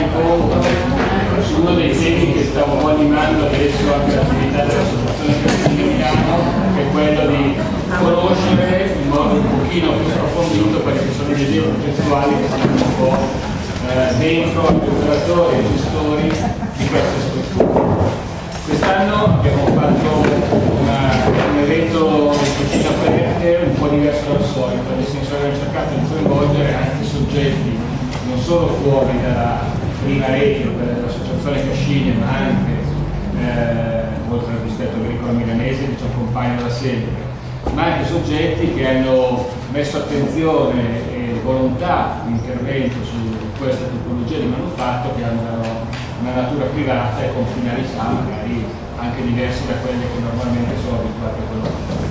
Uno dei temi che sta un po' animando adesso anche l'attività dell'Associazione Cascina Milano è quello di conoscere in modo un pochino più approfondito quelli che sono gli esempi progettuali che stanno un po' dentro agli operatori e gestori di queste strutture. Quest'anno abbiamo fatto un evento di cucina aperte un po' diverso dal solito, nel senso che abbiamo cercato di coinvolgere anche soggetti non solo fuori dalla prima rete dell'Associazione Cascine, ma anche oltre al distretto agricolo milanese che ci accompagna da sempre, ma anche soggetti che hanno messo attenzione e volontà di intervento su questa tipologia di manufatto che hanno una natura privata e con finalità magari anche diverse da quelle che normalmente sono abituate a conoscere.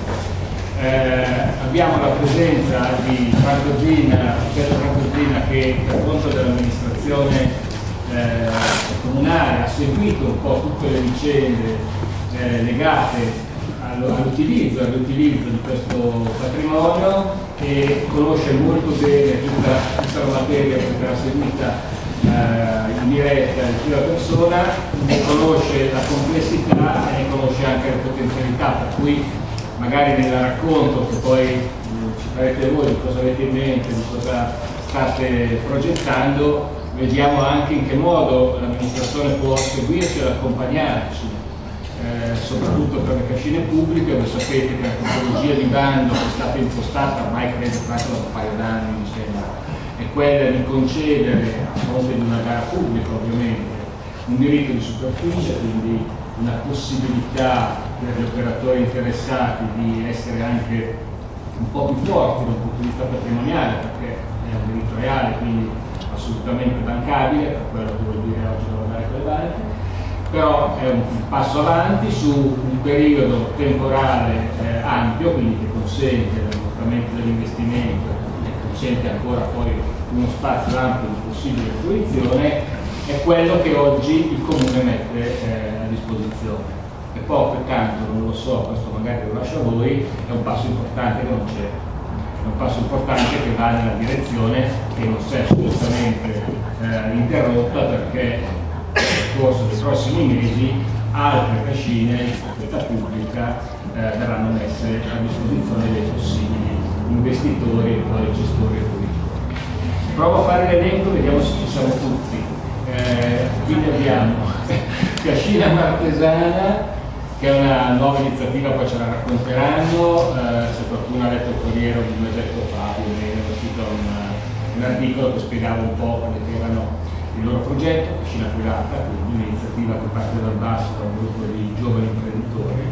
Abbiamo la presenza di Pietro Francosina che per conto dell'amministrazione comunale ha seguito un po' tutte le vicende legate all'utilizzo di questo patrimonio e conosce molto bene tutta la materia perché l'ha seguita in diretta in prima persona, ne conosce la complessità e ne conosce anche le potenzialità, per cui magari nel racconto che poi ci farete voi di cosa avete in mente, di cosa state progettando, vediamo anche in che modo l'amministrazione può seguirci ed accompagnarci, soprattutto per le cascine pubbliche. Voi sapete che la tipologia di bando che è stata impostata, ormai credo fatta da un paio d'anni mi sembra, è quella di concedere, a fronte di una gara pubblica ovviamente, un diritto di superficie, quindi una possibilità per gli operatori interessati di essere anche un po' più forti dal punto di vista patrimoniale, perché è un diritto reale, quindi assolutamente bancabile, per quello che vuol dire oggi lavorare con le banche, però è un passo avanti su un periodo temporale ampio, quindi che consente l'ammortamento dell'investimento e consente ancora poi uno spazio ampio di possibile fruizione, è quello che oggi il Comune mette a disposizione. E poi pertanto, non lo so, questo magari lo lascio a voi, è un passo importante che non c'è. È un passo importante che va nella direzione che non sia assolutamente interrotta, perché nel corso dei prossimi mesi altre cascine di proprietà pubblica verranno messe a disposizione dei possibili investitori e poi gestori e fruitori. Provo a fare l'elenco, vediamo se ci siamo tutti. Quindi abbiamo Cascina Martesana, che è una nuova iniziativa, poi ce la racconteranno. Se qualcuno ha letto il Corriere di un mesetto fa, è uscito un articolo che spiegava un po' quelli che erano il loro progetto, Cascina Privata, quindi un'iniziativa che parte dal basso da un gruppo di giovani imprenditori.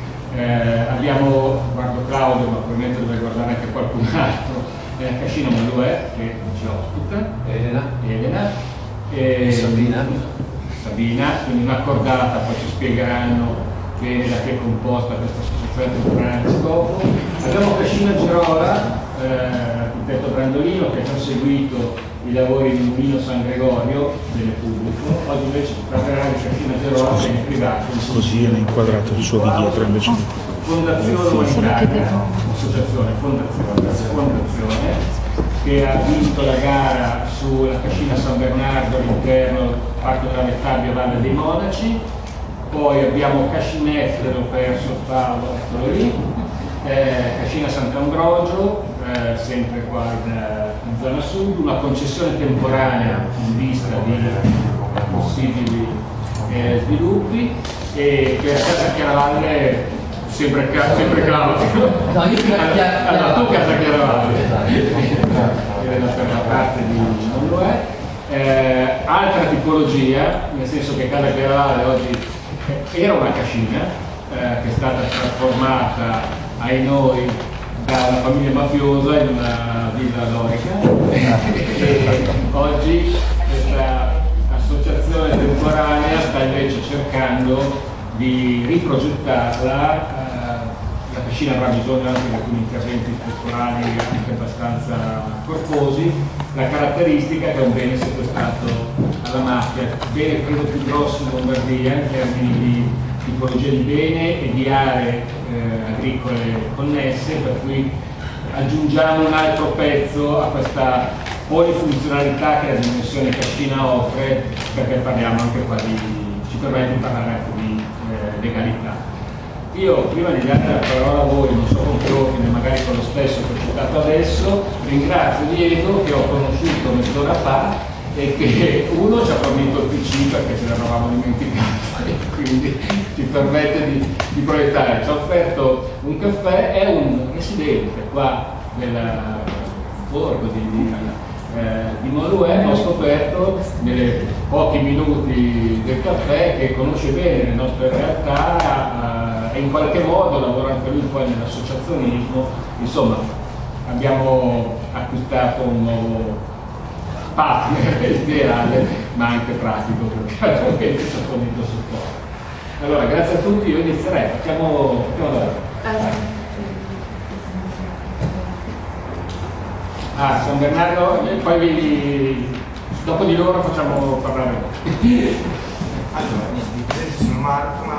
Abbiamo, guardo Claudio, ma probabilmente dovrei guardare anche qualcun altro, Cascina Maluè, che ci ospita, Elena e Sabina, quindi una cordata, poi ci spiegheranno bene da che è composta questa associazione temporanea di scopo. Abbiamo Cascina Gerola, l'architetto Brandolino, che ha già seguito i lavori di Mulino San Gregorio, bene pubblico. Oggi invece parlerà di Cascina Gerola, bene privato. Così è inquadrato il suo di dietro invece. Fondazione Umanitaria, associazione, fondazione, che ha vinto la gara sulla Cascina San Bernardo all'interno Parco della Mettabbia Valle dei Monaci. Poi abbiamo Cascinette, l'ho perso Paolo, eccolo lì, Cascina Sant'Ambrogio, sempre qua in zona sud, una concessione temporanea in vista di possibili sviluppi, e per Casa Chiaravalle sempre caotico. No, io allora tu Casa Chiaravalle, era per la parte di non lo è. Altra tipologia, nel senso che Casa Chiaravalle oggi era una cascina che è stata trasformata, ai noi, da una famiglia mafiosa in una villa dorica e oggi questa associazione temporanea sta invece cercando di riprogettarla. La piscina avrà bisogno anche di alcuni interventi strutturali anche abbastanza corposi. La caratteristica è che è un bene sequestrato alla mafia, bene credo più grosso in Lombardia in termini di tipologia di bene e di aree agricole connesse, per cui aggiungiamo un altro pezzo a questa polifunzionalità che la dimensione Cascina offre, perché parliamo anche qua ci permette di parlare anche di legalità. Io, prima di dare la parola a voi, non so con che ordine, magari con lo stesso che ho citato adesso, ringrazio Diego che ho conosciuto mezz'ora fa e che uno ci ha fornito il PC perché ce l'eravamo dimenticato e quindi ci permette di proiettare. Ci ha offerto un caffè, è un residente qua del borgo di Molouè. Ho scoperto nei pochi minuti del caffè che conosce bene le nostre realtà e in qualche modo lavora anche lui poi nell'associazionismo. Insomma, abbiamo acquistato un nuovo partner ideale ma anche pratico, perché attualmente ci ha fornito supporto. Allora, grazie a tutti, io inizierei, facciamo San Bernardo e poi dopo di loro facciamo parlare. Allora, sono Marco,